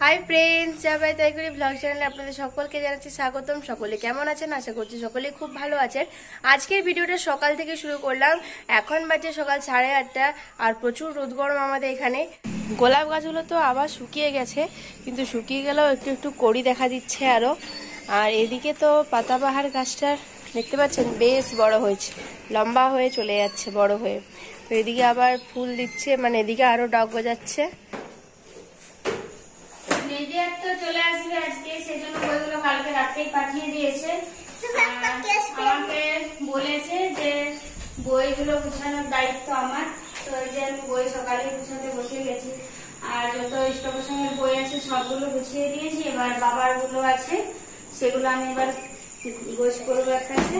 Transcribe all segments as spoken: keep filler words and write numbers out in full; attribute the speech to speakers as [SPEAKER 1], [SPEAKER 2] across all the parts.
[SPEAKER 1] Hi friends, যাবাই তাই করি blog চ্যানেলে আপনাদের সকলকে জানাচ্ছি স্বাগতম। সকলে কেমন আছেন? আশা করছি সকলেই খুব ভালো আছেন। আজকের ভিডিওটা সকাল থেকে শুরু করলাম। এখন বাজে সকাল সাড়ে আটটা আর প্রচুর রোদ গরম আমাদের এখানে। গোলাপ গাছগুলো তো আবার শুকিয়ে গেছে, কিন্তু শুকিয়ে গেলেও একটু একটু কড়ি দেখা দিচ্ছে আরো। আর এদিকে তো পাতাবাহার গাছটা দেখতে পাচ্ছেন বেশ বড় হয়েছে, লম্বা হয়ে চলে যাচ্ছে বড় হয়ে। তো এদিকে আবার ফুল দিচ্ছে, মানে এদিকে আরো ডগ গজাচ্ছে। চলে আসবে আজকে, সেজন্য বইগুলো কালকে রাতেই পাঠিয়ে দিয়েছে। আমাকে বলেছে যে বইগুলো গুছানোর দায়িত্ব আমার, তো এই যে আমি বই সকালে গুছাতে বসে গেছি। আর যত ইষ্টপ্রসঙ্গের বই আছে সবগুলো গুছিয়ে দিয়েছি। এবার বাবার গুলো আছে, সেগুলো আমি এবার গোছ করবো এক কাছে।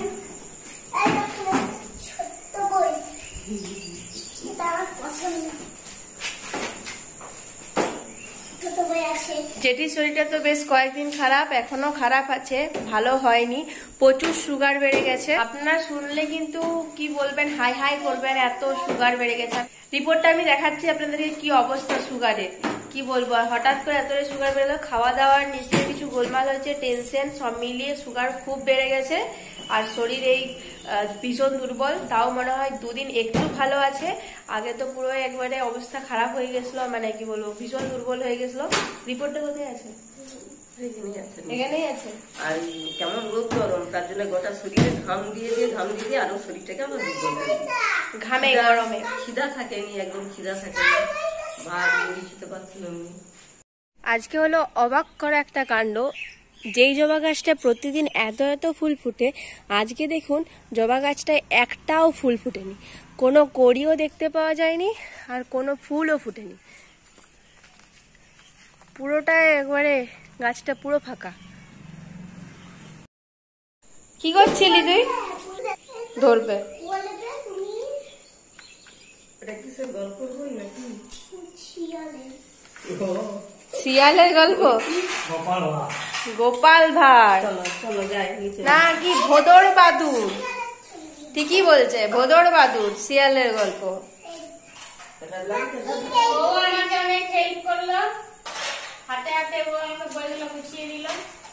[SPEAKER 1] জেঠির শরীরটা তো বেশ কয়েকদিন খারাপ, এখনো খারাপ আছে, ভালো হয়নি। প্রচুর সুগার বেড়ে গেছে। আপনারা শুনলে কিন্তু কি বলবেন, হাই হাই করবেন, এত সুগার বেড়ে গেছে। রিপোর্টটা আমি দেখাচ্ছি আপনাদেরকে কি অবস্থা সুগারের। কি বলবো, হঠাৎ করে এত সুগার বেড়ে, খাওয়া দাওয়ার নিশ্চয়ই কিছু গোলমাল হয়েছে, টেনশন সব মিলিয়ে সুগার খুব বেড়ে গেছে। আর শরীর এই ভীষণ দুর্বল। তাও মনে হয় দুদিন একটু ভালো আছে, আগে তো পুরো একবারে অবস্থা খারাপ হয়ে গেছিল, মানে কি বলবো ভীষণ দুর্বল হয়ে গেছিল। রিপোর্টটা কোথায় আছে? এখানেই আছে।
[SPEAKER 2] আর কেমন রোদ গরম, তার জন্য গোটা শরীরে ঘাম দিয়ে দিয়ে ঘাম দিয়ে দিয়ে আরো শরীরটাকে আমরা দুর্বল করে দিই।
[SPEAKER 1] ঘামে গরমে
[SPEAKER 2] খিদা থাকেনি, একদম খিদা থাকেনি, ভাত মুড়ি খেতে পারছিলাম না।
[SPEAKER 1] আজকে হলো অবাক করা একটা কাণ্ড। যেই জবা গাছটা প্রতিদিন এত এত ফুল ফুটে, আজকে দেখুন জবা গাছটায় একটাও ফুল ফুটেনি, কোনো কড়িও দেখতে পাওয়া যায়নি, আর কোনো ফুলও ফুটেনি। পুরোটাই একবারে গাছটা পুরো ফাঁকা। কি করছিলি তুই? ধরবে শিয়ালের গল্প, গোপাল ভাঁড় না কি ভোদর বাদুর? ঠিকই বলছে, ভোদর বাদুর শিয়ালের গল্প। ও আমাকে অনেক হেল্প করলো, হাতে হাতে ও আমাকে বইগুলো গুছিয়ে দিল।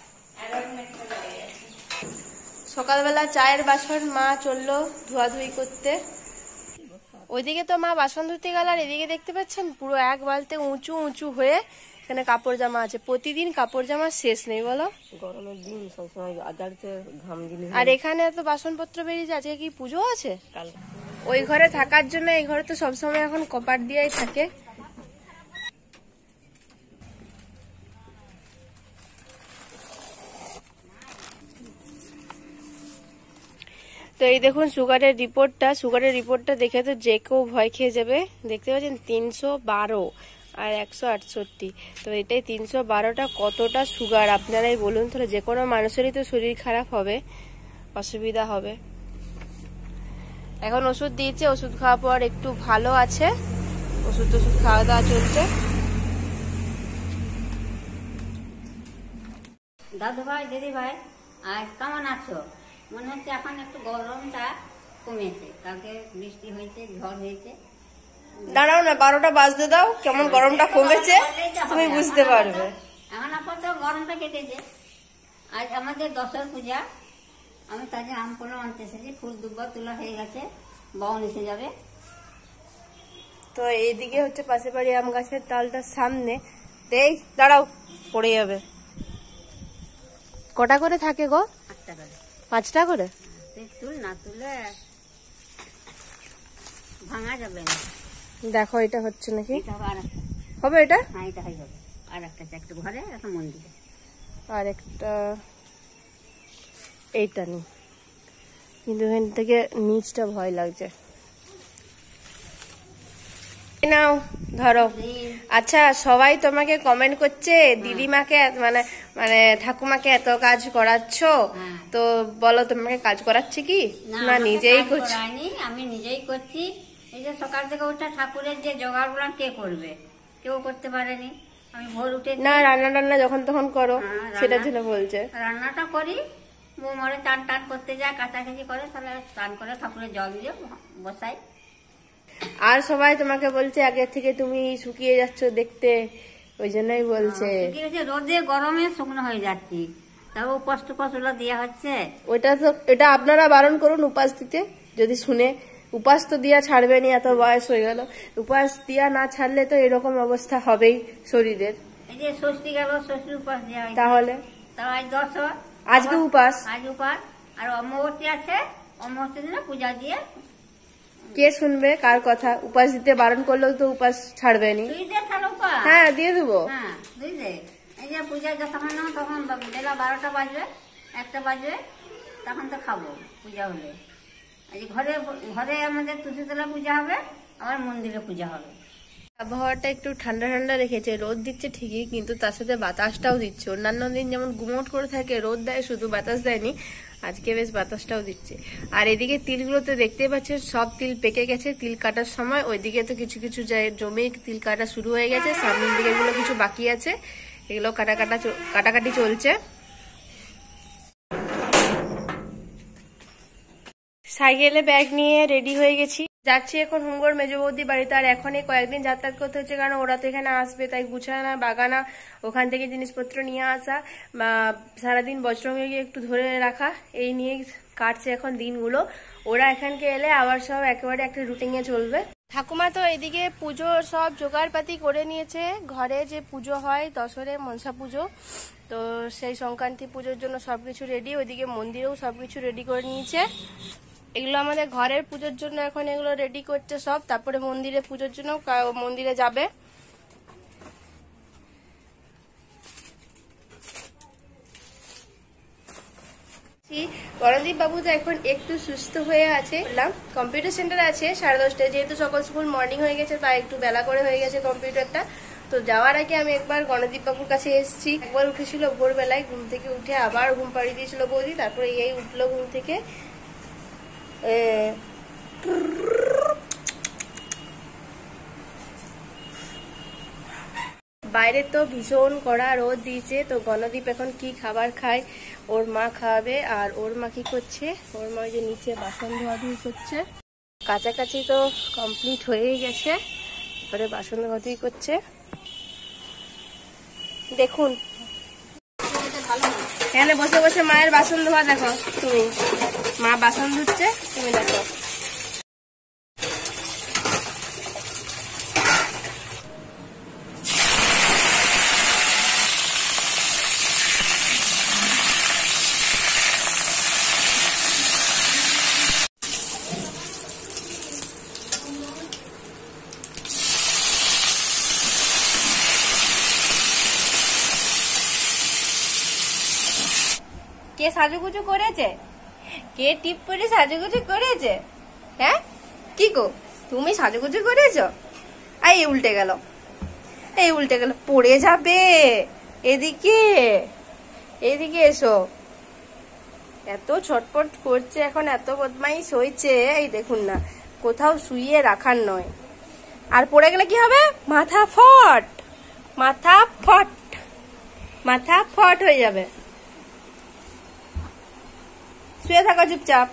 [SPEAKER 1] সকালবেলা চায়ের বাসন মা চললো ধোয়াধুয়ি করতে। ওইদিকে তো মা বাসন ধুতে গেল, আর এদিকে দেখতে পাচ্ছেন পুরো এক বালতি উঁচু উঁচু হয়ে এখানে কাপড় জামা আছে। প্রতিদিন কাপড় জামা শেষ নেই বলো,
[SPEAKER 2] গরমের দিন সবসময় আজাড়তে ঘাম দিলে।
[SPEAKER 1] আর এখানে এত বাসনপত্র বেরিয়েছে। আজকে কি পুজো আছে? ওই ঘরে থাকার জন্য এই ঘরে তো সবসময় এখন কপাট দিয়েই থাকে। তো এই দেখুন সুগারের রিপোর্টটা, সুগারের রিপোর্টটা দেখে তো যে কেউ ভয় খেয়ে যাবে। দেখতে পাচ্ছেন তিনশো বারো আর একশো আটষট্টি। তো এটাই তিনশো বারোটা কতটা সুগার আপনারাই বলুন। তাহলে যে কোনো মানুষেরই তো শরীর খারাপ হবে, অসুবিধা হবে। এখন ওষুধ দিয়েছে, ওষুধ খাওয়ার পর একটু ভালো আছে, ওষুধ টষুধ খাওয়া দাওয়া চলছে।
[SPEAKER 3] দাদু ভাই, দিদি ভাই, আজ কেমন আছো? মনে হচ্ছে এখন একটু গরমটা কমেছে, কালকে বৃষ্টি হয়েছে, ঝড় হয়েছে।
[SPEAKER 1] দাঁড়াও না, বারোটা বাজতে দাও, কেমন গরমটা কমেছে তুমি বুঝতে পারবে।
[SPEAKER 3] এখন আপাতত গরমটা কেটেছে। আজ আমাদের দশের পূজা, আমি তাদের আম কোনো আনতে এসেছি, ফুল দুব্বা তোলা হয়ে গেছে, বাউন এসে যাবে।
[SPEAKER 1] তো এইদিকে হচ্ছে পাশে বাড়ি আম গাছের ডালটার সামনে। দেই দাঁড়াও, পড়ে যাবে। কটা করে থাকে গো?
[SPEAKER 3] আটটা করে।
[SPEAKER 1] পাঁচটা করে?
[SPEAKER 3] তুল না, তুলে ভাঙা যাবে না।
[SPEAKER 1] দেখো এটা হচ্ছে নাকি?
[SPEAKER 3] আর
[SPEAKER 1] হবে এটা?
[SPEAKER 3] হ্যাঁ, এটা হয়ে যাবে। আর একটা একটা ঘরে, একটা মন্দিরে,
[SPEAKER 1] আর একটা এইটা নেই, কিন্তু এখান থেকে নিচটা ভয় লাগছে। নাও ধরো। আচ্ছা, সবাই তোমাকে কমেন্ট করছে দিদিমাকে মানে মানে ঠাকুমাকে এত কাজ করাচ্ছ, তো বলো তোমাকে কাজ করাচ্ছে কি না নিজেই করছো?
[SPEAKER 3] আমি নিজেই করছি। এই যে সকাল থেকে ওঠা ঠাকুরের যে জোগাড় গুলো কে করবে? কেউ করতে পারেনি। আমি ভোর উঠে
[SPEAKER 1] না রান্না টান্না যখন তখন করো, সেটার জন্য বলছে।
[SPEAKER 3] রান্নাটা করি, বৌমারে চান টান করতে যায়, কাছাকাছি করে, তাহলে স্নান করে ঠাকুরের জল দিয়ে বসাই।
[SPEAKER 1] আর সবাই তোমাকে বলছে আগে থেকে তুমি শুকিয়ে যাচ্ছ দেখতে, ওই জন্যই বলছে।
[SPEAKER 3] শুকিয়ে গেছে, রোদে গরমে শুকনো হয়ে যাচ্ছি, তাও উপাস টুপাস ওগুলো দেওয়া হচ্ছে।
[SPEAKER 1] ওইটা তো, এটা আপনারা বারণ করুন উপাস দিতে, যদি শুনে। উপাস তো দিয়া ছাড়বেনি, এত বয়স হয়ে গেল, উপাস দিয়া না ছাড়লে তো এরকম অবস্থা হবেই শরীরের।
[SPEAKER 3] এই যে ষষ্ঠী গেল, ষষ্ঠী উপাস দেওয়া হয়েছে।
[SPEAKER 1] তাহলে
[SPEAKER 3] তাও আজ দশ,
[SPEAKER 1] আজকে উপাস,
[SPEAKER 3] আজ উপাস, আর অমাবস্যা আছে, অমাবস্যা দিনে পূজা দিয়ে।
[SPEAKER 1] কে শুনবে কার কথা? উপাস দিতে বারণ করলেও তো উপাস ছাড়বেনি।
[SPEAKER 3] তুই দে তাহলে উপাস।
[SPEAKER 1] হ্যাঁ দিয়ে দেবো।
[SPEAKER 3] হ্যাঁ তুই দে। এই যে পূজা যখন নাও তখন বেলা বারোটা বাজবে, একটা বাজবে, তখন তো খাবো পূজা হলে। এই ঘরে ঘরে আমাদের তুলসীতলা পূজা হবে, আবার মন্দিরে পূজা হবে।
[SPEAKER 1] আবহাওয়াটা একটু ঠান্ডা ঠান্ডা রেখেছে, রোদ দিচ্ছে ঠিকই, কিন্তু তার সাথে বাতাসটাও দিচ্ছে। অন্যান্য দিন যেমন গুমোট করে থাকে, রোদ দেয় শুধু, বাতাস দেয়নি, আজকে বেশ বাতাসটাও দিচ্ছে। আর এদিকে তিলগুলো তো দেখতেই পাচ্ছেন, সব তিল পেকে গেছে তিল কাটার সময়। ওইদিকে তো কিছু কিছু জমি তিল কাটা শুরু হয়ে গেছে, সামনের দিকে গুলো কিছু বাকি আছে, এগুলো কাটা কাটা কাটাকাটি চলছে। সাইকেলে ব্যাগ নিয়ে রেডি হয়ে গেছি, যাচ্ছি এখন হুঙ্গর মেজ বৌদি বাড়িতে। আর এখনই কয়েকদিন যাতায়াত করতে হচ্ছে, কারণ ওরা তো এখানে আসবে, তাই গুছানা বাগানা ওখান থেকে জিনিসপত্র নিয়ে আসা, বা সারাদিন বজরঙ্গে গিয়ে একটু ধরে রাখা, এই নিয়ে কাটছে এখন দিনগুলো। ওরা এখানকে এলে আবার সব একেবারে একটা রুটিনে চলবে। ঠাকুমা তো এদিকে পুজো সব জোগাড়পাতি করে নিয়েছে, ঘরে যে পুজো হয় দশরে মনসা পুজো, তো সেই সংক্রান্তি পুজোর জন্য সবকিছু রেডি। ওইদিকে মন্দিরেও সবকিছু রেডি করে নিয়েছে। এগুলো আমাদের ঘরের পুজোর জন্য এখন এগুলো রেডি করছে সব, তারপরে মন্দিরে পুজোর জন্য মন্দিরে যাবে। গণদীপ বাবু তো এখন একটু সুস্থ হয়ে আছে, কম্পিউটার সেন্টারে আছে সাড়ে দশটায়, যেহেতু সকাল স্কুল মর্নিং হয়ে গেছে তাই একটু বেলা করে হয়ে গেছে কম্পিউটারটা। তো যাওয়ার আগে আমি একবার গণদীপ বাবুর কাছে এসেছি, একবার উঠেছিল ভোরবেলায়, ঘুম থেকে উঠে আবার ঘুম পাড়িয়ে দিয়েছিল বৌদি, তারপরে এই উঠলো ঘুম থেকে। বাইরে তো ভীষণ কড়া রোদ দিয়েছে, তো গণদীপ এখন কি খাবার খায় ওর মা খাওয়াবে। আর ওর মা কি করছে, ওর মা যে নিচে বাসন ধোয়াধুয়ি করছে, কাছাকাছি তো কমপ্লিট হয়েই গেছে, এবারে বাসন ধোয়াধুয়ি করছে। দেখুন এখানে বসে বসে মায়ের বাসন ধোয়া, দেখো তুমি, মা বাসন ধুচ্ছে, তুমি দেখো। কে সাজুগুজু করেছে, কে টিপ করে সাজুগুজু করেছে? হ্যাঁ কি গো, তুমি সাজুগুজু করেছো? এই উল্টে গেল, এই উল্টে গেল, পড়ে যাবে। এদিকে এদিকে এসো। এত ছটপট করছে এখন, এত বদমাইশ হয়েছে, এই দেখুন না, কোথাও শুইয়ে রাখার নয়। আর পড়ে গেলে কি হবে? মাথা ফট, মাথা ফট, মাথা ফট হয়ে যাবে। শুয়ে থাকো চুপচাপ।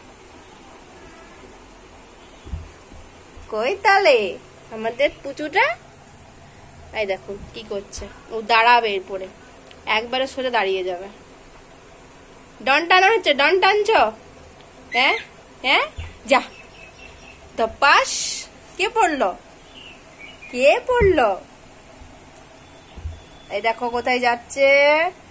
[SPEAKER 1] কই তালে আমাদের পুচুটা? এই দেখুন কি করছে, ও দাঁড়াবে এরপরে, একবারে সোজা দাঁড়িয়ে যাবে। ডন টানা হচ্ছে, ডন টানছ? হ্যাঁ হ্যাঁ, যা ধপাস। কে পড়লো, কে পড়লো? এই দেখো কোথায় যাচ্ছে।